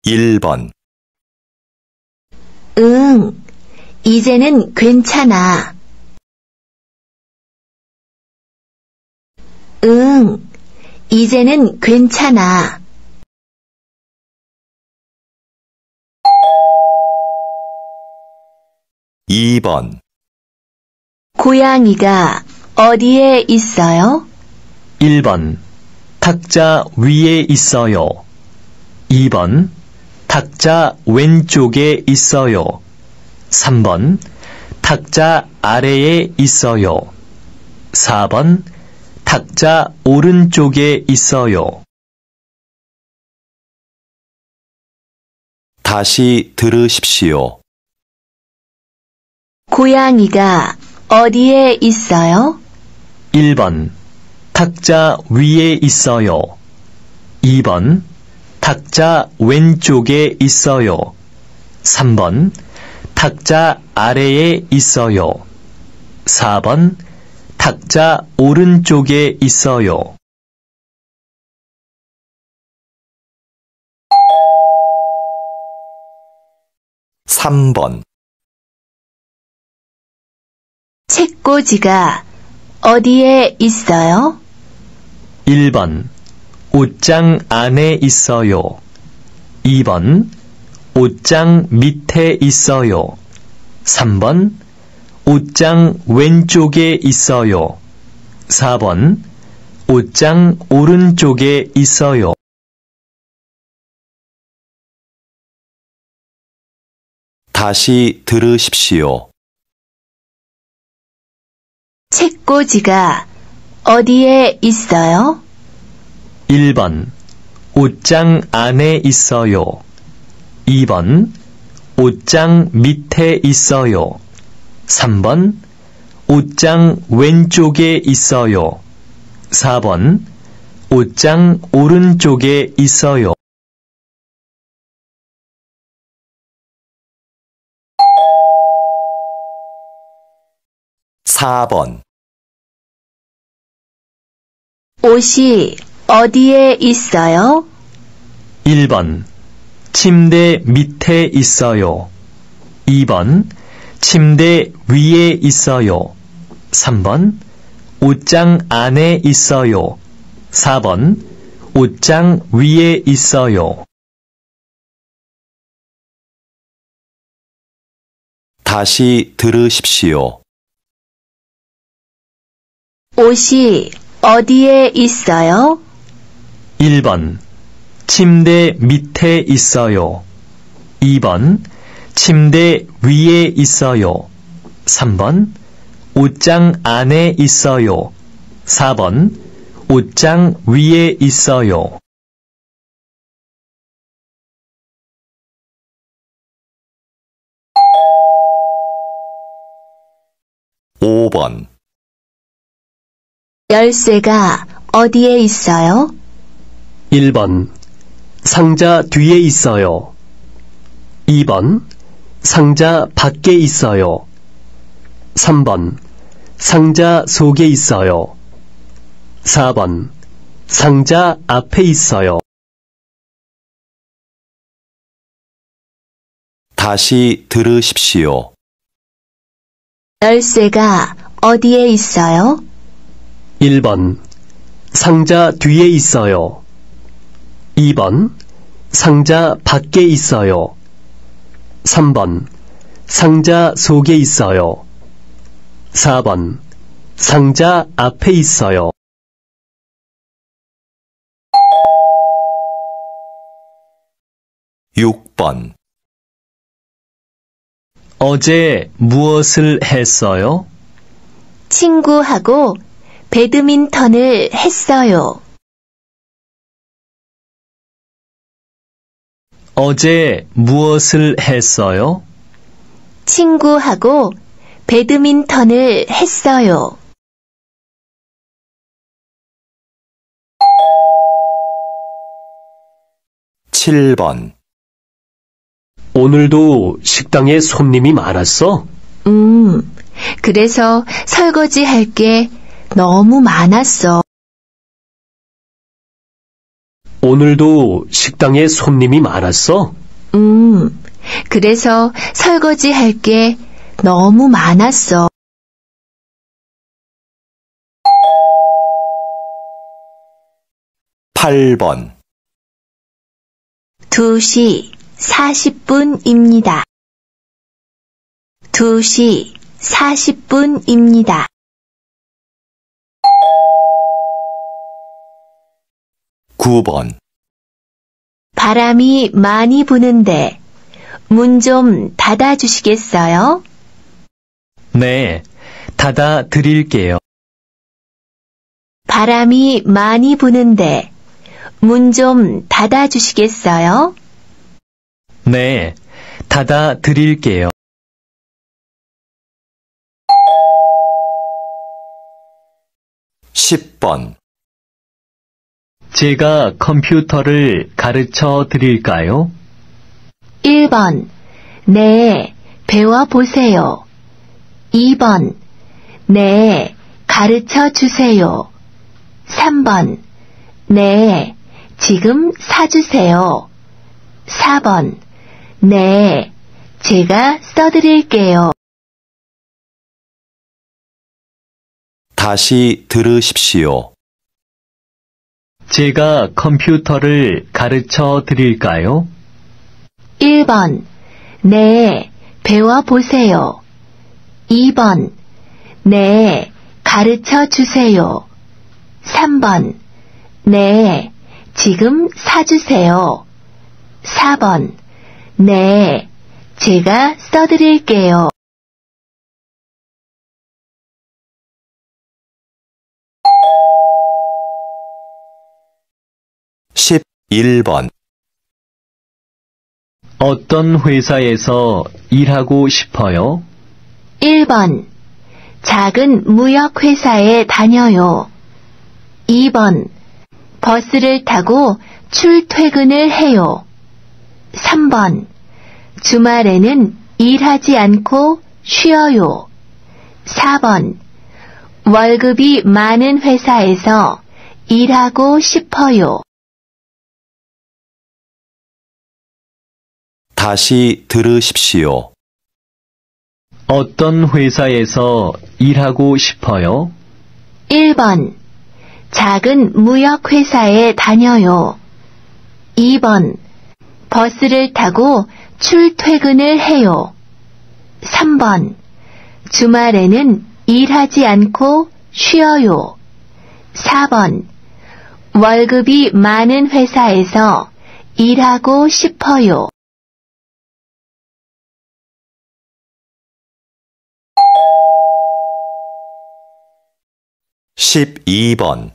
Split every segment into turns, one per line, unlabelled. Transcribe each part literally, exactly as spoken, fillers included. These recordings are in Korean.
일 번.
응, 이제는 괜찮아. 응, 이제는 괜찮아.
이 번.
고양이가 어디에 있어요?
일 번. 탁자 위에 있어요. 이 번. 탁자 왼쪽에 있어요. 삼 번. 탁자 아래에 있어요. 사 번. 탁자 오른쪽에 있어요.
다시 들으십시오.
고양이가 어디에 있어요?
일 번. 탁자 위에 있어요. 이 번. 탁자 왼쪽에 있어요. 삼 번. 탁자 아래에 있어요. 사 번. 탁자 오른쪽에 있어요.
삼 번.
책꽂이가 어디에 있어요?
일 번. 옷장 안에 있어요. 이 번. 옷장 밑에 있어요. 삼 번. 옷장 왼쪽에 있어요. 사 번. 옷장 오른쪽에 있어요.
다시 들으십시오.
책꽂이가 어디에 있어요?
일 번. 옷장 안에 있어요. 이 번. 옷장 밑에 있어요. 삼 번. 옷장 왼쪽에 있어요. 사 번. 옷장 오른쪽에 있어요.
사 번.
옷이 어디에 있어요?
일 번. 침대 밑에 있어요. 이 번. 침대 위에 있어요. 삼 번. 옷장 안에 있어요. 사 번. 옷장 위에 있어요.
다시 들으십시오.
옷이 어디에 있어요?
일 번. 침대 밑에 있어요. 이 번. 침대 위에 있어요. 삼 번. 옷장 안에 있어요. 사 번. 옷장 위에 있어요.
오 번.
열쇠가 어디에 있어요?
일 번. 상자 뒤에 있어요. 이 번. 상자 밖에 있어요. 삼 번. 상자 속에 있어요. 사 번. 상자 앞에 있어요.
다시 들으십시오.
열쇠가 어디에 있어요?
일 번. 상자 뒤에 있어요. 이 번. 상자 밖에 있어요. 삼 번. 상자 속에 있어요. 사 번. 상자 앞에 있어요.
육 번.
어제 무엇을 했어요?
친구하고 배드민턴을 했어요.
어제 무엇을 했어요?
친구하고 배드민턴을 했어요.
칠 번.
오늘도 식당에 손님이 많았어?
음, 그래서 설거지 할 게 너무 많았어.
오늘도 식당에 손님이 많았어?
음, 그래서 설거지 할 게 너무 많았어.
팔 번,
두 시 사십 분입니다. 두 시 사십 분입니다.
구 번,
바람이 많이 부는데 문 좀 닫아 주시겠어요?
네, 닫아 드릴게요.
바람이 많이 부는데 문 좀 닫아 주시겠어요?
네, 닫아 드릴게요.
십 번,
제가 컴퓨터를 가르쳐 드릴까요?
일 번. 네, 배워 보세요. 이 번. 네, 가르쳐 주세요. 삼 번. 네, 지금 사주세요. 사 번. 네, 제가 써드릴게요.
다시 들으십시오.
제가 컴퓨터를 가르쳐 드릴까요?
일 번. 네, 배워 보세요. 이 번. 네, 가르쳐 주세요. 삼 번. 네, 지금 사주세요. 사 번. 네, 제가 써드릴게요.
십일 번,
어떤 회사에서 일하고 싶어요?
일 번. 작은 무역회사에 다녀요. 이 번. 버스를 타고 출퇴근을 해요. 삼 번. 주말에는 일하지 않고 쉬어요. 사 번. 월급이 많은 회사에서 일하고 싶어요.
다시 들으십시오.
어떤 회사에서 일하고 싶어요?
일 번. 작은 무역회사에 다녀요. 이 번. 버스를 타고 출퇴근을 해요. 삼 번. 주말에는 일하지 않고 쉬어요. 사 번. 월급이 많은 회사에서 일하고 싶어요.
십이 번,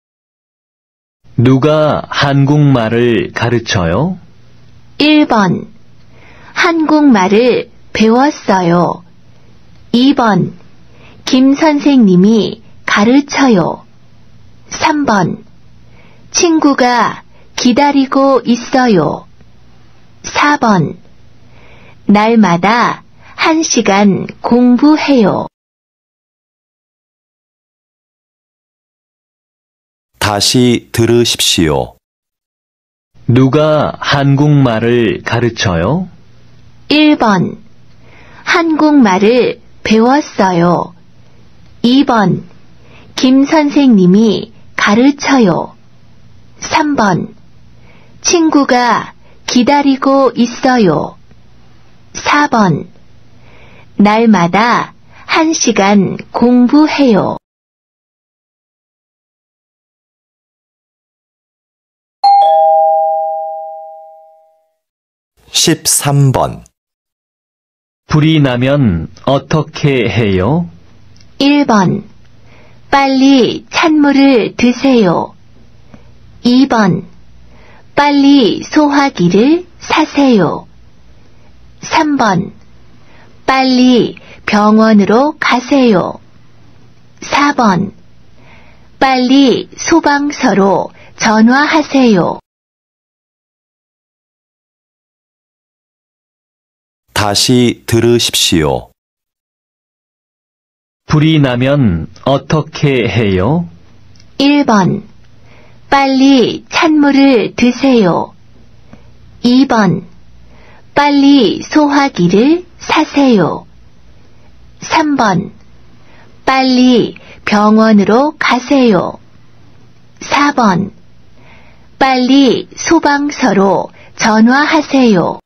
누가 한국말을 가르쳐요?
일 번. 한국말을 배웠어요. 이 번. 김 선생님이 가르쳐요. 삼 번. 친구가 기다리고 있어요. 사 번. 날마다 한 시간 공부해요.
다시 들으십시오.
누가 한국말을 가르쳐요?
일 번. 한국말을 배웠어요. 이 번. 김 선생님이 가르쳐요. 삼 번. 친구가 기다리고 있어요. 사 번. 날마다 한 시간 공부해요.
십삼 번,
불이 나면 어떻게 해요?
일 번. 빨리 찬물을 드세요. 이 번. 빨리 소화기를 사세요. 삼 번. 빨리 병원으로 가세요. 사 번. 빨리 소방서로 전화하세요.
다시 들으십시오.
불이 나면 어떻게 해요?
일 번. 빨리 찬물을 드세요. 이 번. 빨리 소화기를 사세요. 삼 번. 빨리 병원으로 가세요. 사 번. 빨리 소방서로 전화하세요.